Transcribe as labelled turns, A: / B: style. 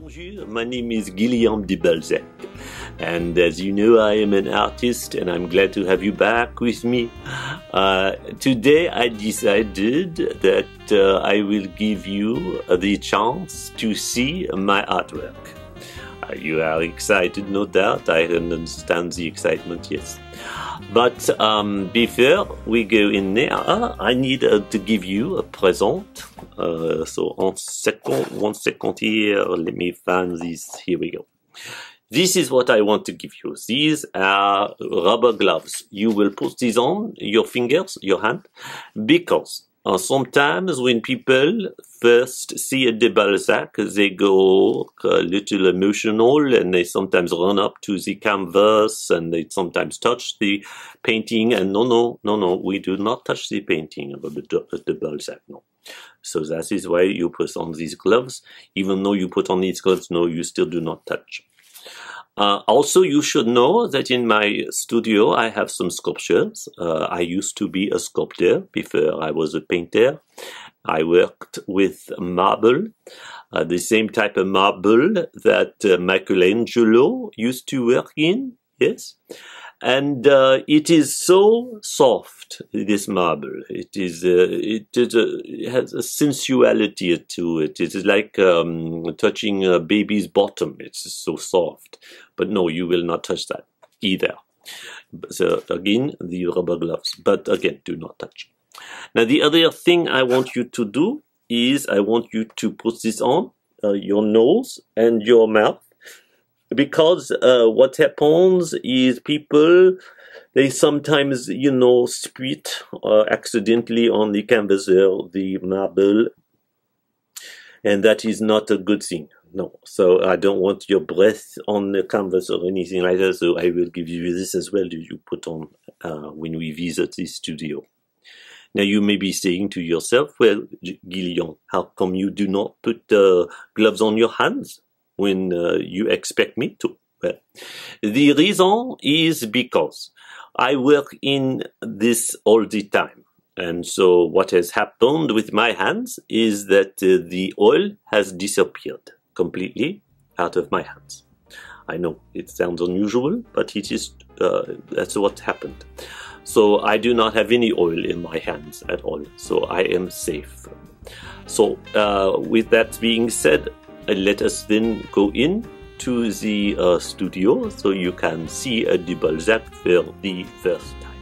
A: Bonjour, my name is Guillaume de Balzac, and as you know, I am an artist, and I'm glad to have you back with me. Today I decided that I will give you the chance to see my artwork. You are excited, no doubt. I understand the excitement, yes. But before we go in there, I need to give you a present. So one second here, let me find this, here we go. This is what I want to give you. These are rubber gloves. You will put these on your fingers, your hand, because sometimes when people first see a de Balzac, they go a little emotional and they sometimes run up to the canvas and they sometimes touch the painting. And no, we do not touch the painting of the de Balzac, no. So that is why you put on these gloves. Even though you put on these gloves, no, you still do not touch. Also, you should know that in my studio I have some sculptures. I used to be a sculptor before I was a painter. I worked with marble, the same type of marble that Michelangelo used to work in, yes. And it is so soft, this marble. It has a sensuality to it. It is like touching a baby's bottom. It's so soft. But no, you will not touch that either. So again, the rubber gloves. But again, do not touch. Now, the other thing I want you to do is I want you to put this on your nose and your mouth. Because what happens is people, they sometimes, you know, spit accidentally on the canvas or the marble, and that is not a good thing. No, so I don't want your breath on the canvas or anything like that, so I will give you this as well that you put on when we visit the studio. Now you may be saying to yourself, well, Guillaume, how come you do not put gloves on your hands when you expect me to? Well, the reason is because I work in this all the time. And so what has happened with my hands is that the oil has disappeared completely out of my hands. I know it sounds unusual, but it is, that's what happened. So I do not have any oil in my hands at all. So I am safe. So with that being said, let us then go in to the studio so you can see a de Balzac for the first time.